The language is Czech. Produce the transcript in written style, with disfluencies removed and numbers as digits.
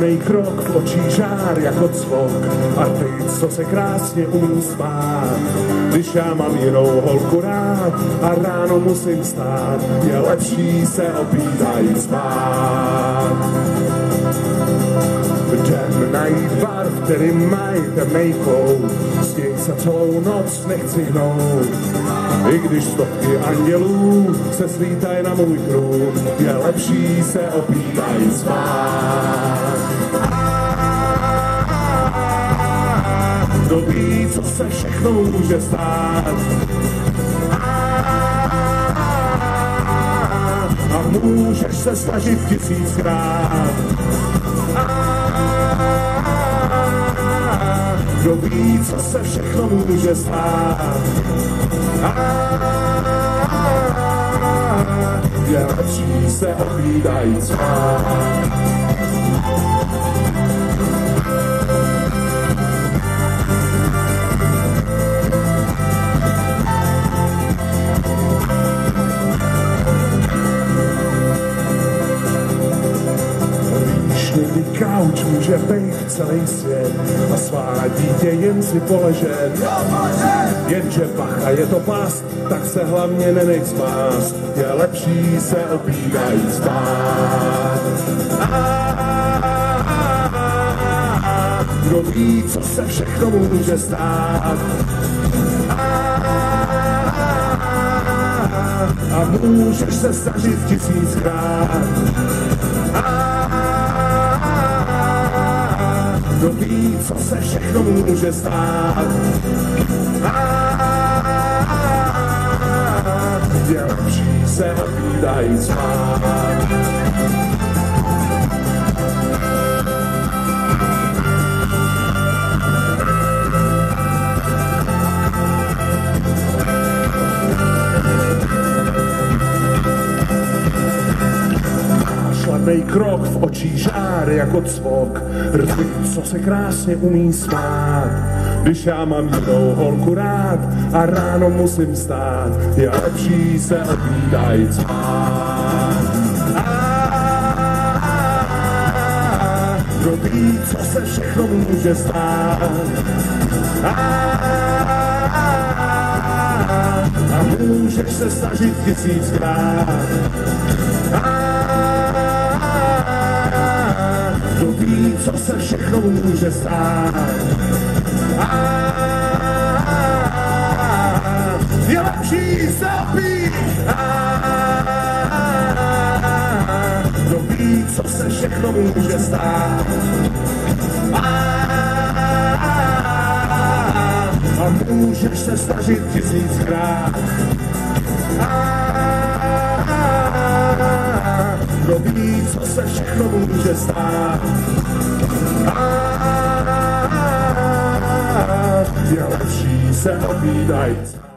Šladnej krok, v očích žár jako cvok a ty, co se krásně umí spát. Když já mám jinou holku rád a ráno musím stát, je lepší se opít a jít spát. Jdem najít bar, v kterým mají temnej kout, s něj se celou noc nechci hnout. I když stovky andělů se slítají na můj krův, je lepší se opít a jít spát. Kdo ví, co se všechno může stát. A můžeš se snažit tisíckrát. Kdo ví, co se všechno může stát. Je lepší se opít a jít spát. Kauč může být celý svět a svá dítě jen si poležet. Jenže bacha, je to past, tak se hlavně nenech zmást. Je lepší se opít a jít spát. Kdo ví, co se všechno může stát. A můžeš se snažit tisíckrát. Kdo ví, co se všechno může stát. Je lepší se opít a jít spát. Šladnej krok, v očích žár jako cvok, rty, co se krásně umí smát. Když já mám jinou holku rád a ráno musím stát, je lepší se opít a jít spát. Kdo ví, co se všechno může stát. A můžeš se snažit tisíckrát. Kdo ví, co se všechno může stát. Je lepší se opít. Kdo ví, co se všechno může stát. A můžeš se snažit tisíckrát. Kdo ví, co se všechno může stát. Je lepší se opít a jít spát.